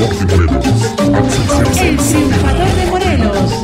El triunfador de Morelos.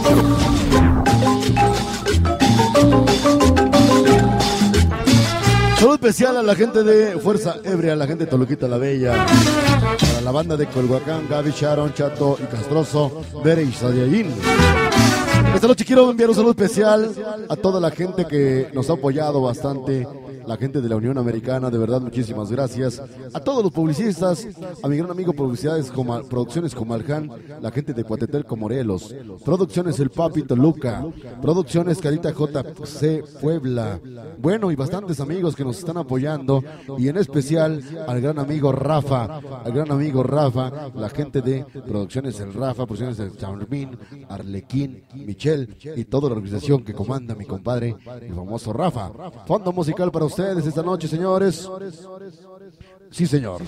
Saludo especial a la gente de Fuerza Ebria, a la gente de Toluquita la Bella, para la banda de Colhuacán, Gaby, Sharon, Chato y Castroso, Bere y Sadiaín. Esta noche quiero enviar un saludo especial a toda la gente que nos ha apoyado bastante, la gente de la Unión Americana, de verdad muchísimas gracias. A todos los publicistas, a mi gran amigo Producciones Comalcán, la gente de Cuatetelco Morelos, Producciones El Papi Toluca, Producciones Carita JC Puebla, bueno, y bastantes amigos que nos están apoyando, y en especial al gran amigo Rafa, la gente de Producciones El Rafa, Producciones El Charmín, Arlequín, Michelle y toda la organización que comanda mi compadre, el famoso Rafa. Fondo musical para ustedes esta noche, señores. Sí, señor.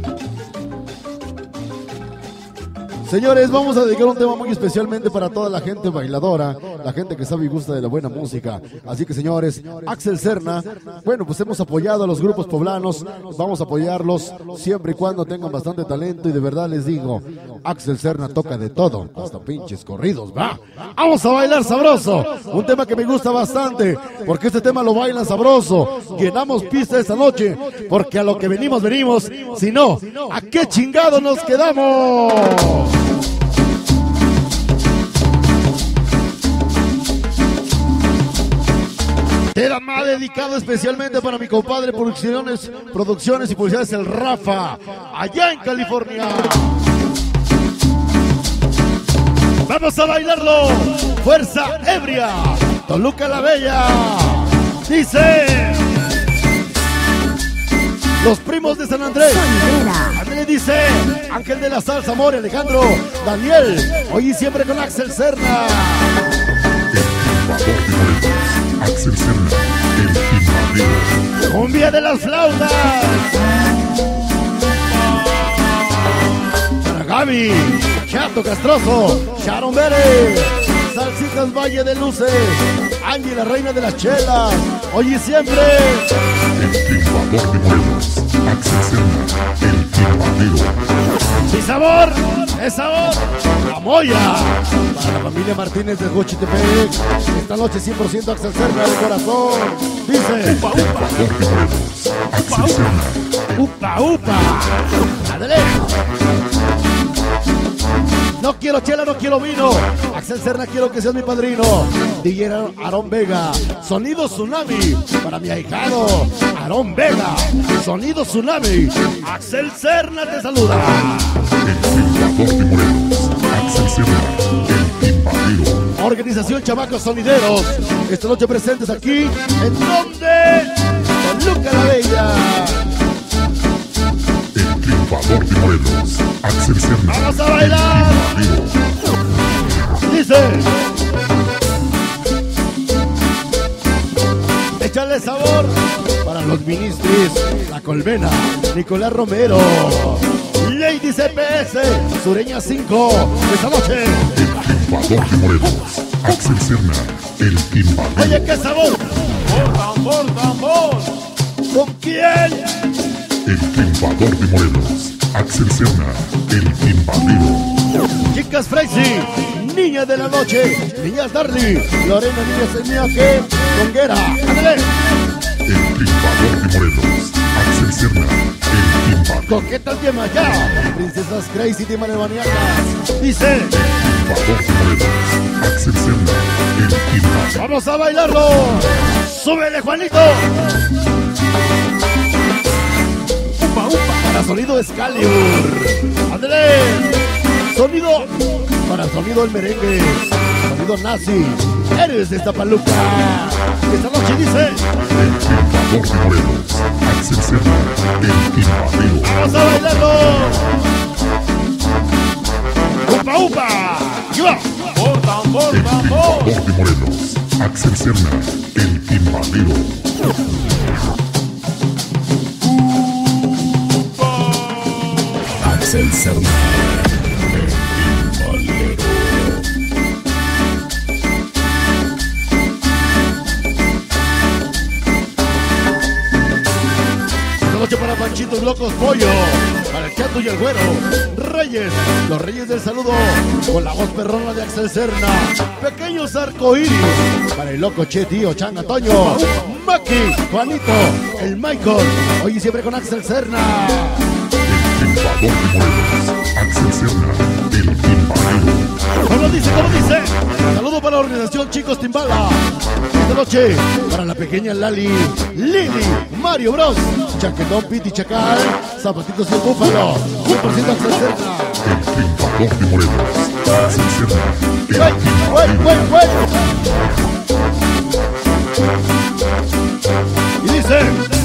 Señores, vamos a dedicar un tema muy especialmente para toda la gente bailadora, la gente que sabe y gusta de la buena música. Así que, señores, Axel Serna, bueno, pues hemos apoyado a los grupos poblanos, vamos a apoyarlos siempre y cuando tengan bastante talento, y de verdad les digo, Axel Serna toca de todo, hasta pinches corridos, va. Vamos a bailar sabroso, un tema que me gusta bastante, porque este tema lo bailan sabroso. Llenamos pista esta noche, porque a lo que venimos, si no, ¿a qué chingado nos quedamos? Tema dedicado especialmente para mi compadre Producciones y Publicidades El Rafa, allá en California. Vamos a bailarlo. Fuerza Ebria, Toluca la Bella. Dice Los Primos de San Andrés. Andrés dice Ángel de la Salsa, More, Alejandro, Daniel. Hoy y siempre con Axel Serna. Axel Serna, el invadero. Cumbia de las flautas. Para Gaby, Chato Castroso, Sharon Bere, Salsitas Valle de Luces, Angie la reina de las chelas. Hoy y siempre El invador de Morelos. Axel Serna, el invadero. Mi sabor, es sabor, la Moya. Para la familia Martínez de Juchitepec, esta noche 100% Axel Serna de corazón. Dice Upa, upa. Axel Serna. Upa, upa. Adele. No quiero chela, no quiero vino. Axel Serna, quiero que seas mi padrino. DJ Aarón Vega. Sonido Tsunami. Para mi ahijado Aarón Vega. Sonido Tsunami. Axel Serna te saluda. El invador de Morelos. Axel Serna, el invadero. Organización Chamacos Sonideros. Esta noche presentes aquí. ¿En dónde? Toluca la Bella. El triunfador de Morelos. Axel Serna. ¡Vamos a bailar! Dice échale sabor para los ministris, La Colmena, Nicolás Romero, Lady CPS, Sureña 5, esta noche. El triunfador de Morelos. Axel Serna, el invadero. Oye, qué sabor. Por tambor. ¿Con quién? El triunfador de Morelos. Axel Serna, el invadero. Chicas Freisy, Niñas de la Noche, Niñas Darly, Lorena, Niñas Semiaje, Conguera, ándale. El triunfador de Morelos. Axel Serna, el invadero. Coquetas de Maya, Princesas Crazy de Manemaniacas. Dice El triunfador de Morelos. Axel Serna, el invadero. vamos a bailarlo. Súbele, Juanito. Upa, upa. Para sonido Excalibur. Ándale. Sonido para sonido el merengue. Sonido nazi. Eres de Iztapaluca. Esta noche dice El triunfador de Morelos. Axel Serna, el invadero. vamos a bailarlo. Upa, upa. Aquí va. Por tambor, El tambor. triunfador de Morelos. Axel Serna, el invadero. Axel Serna, el invadero. Esta noche para Panchitos Locos Pollo. Para el Chato y el Güero. Reyes, los Reyes del Saludo, con la voz perrona de Axel Serna. Pequeños arcoíris, para el loco Che, tío, Changa, Toño. Maki, Juanito, el Michael, hoy y siempre con Axel Serna. El Triunfador de Morelos, Axel Serna, el Timbalero. ¿Cómo dice? ¿Cómo dice? Saludo para la organización Chicos Timbala. Esta noche para la pequeña Lali, Lili, Mario Bros, Chaquetón, Piti, Chacal, Zapatitos y el Búfalo. 100% Axel Serna. El Triunfador de Morelos, Axel Serna, el Timbalero. Y dice...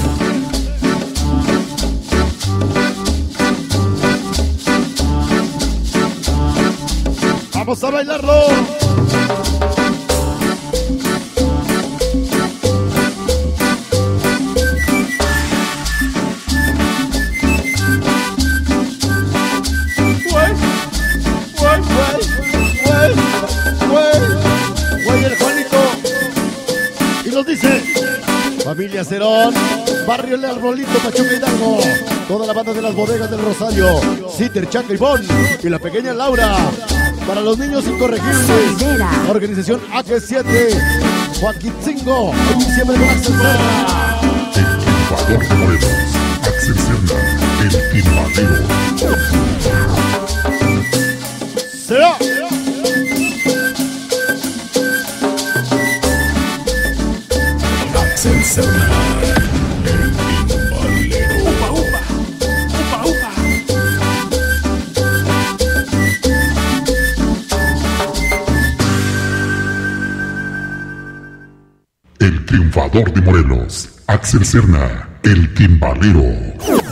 ¡vamos a bailarlo! Güey, el Juanito. Y nos dice... familia Cerón, Barrio El Arbolito, Pachuca Hidalgo, toda la banda de las bodegas del Rosario, Citer, Chaca y Bon, y la pequeña Laura. Para los niños incorregibles, organización AG7, Joaquitzingo, hoy siempre con Axel Serna. El Triunfador de Morelos, Axel Serna, el Timbalero. ¡Será! Axel Serna, el Timbalero. Upa, upa, upa, upa. El Triunfador de Morelos, Axel Serna, el Timbalero.